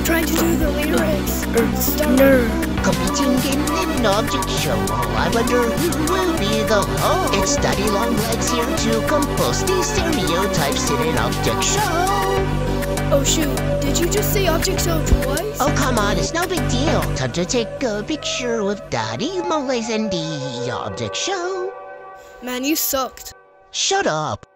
I'm trying to do the lyrics. Nerd. Competing in an object show. I wonder who will be the host. It's Daddy Longlegs here to compose these stereotypes in an object show. Oh shoot, did you just say object show twice? Oh come on, it's no big deal. Time to take a picture with Daddy Longlegs and the object show. Man, you sucked. Shut up.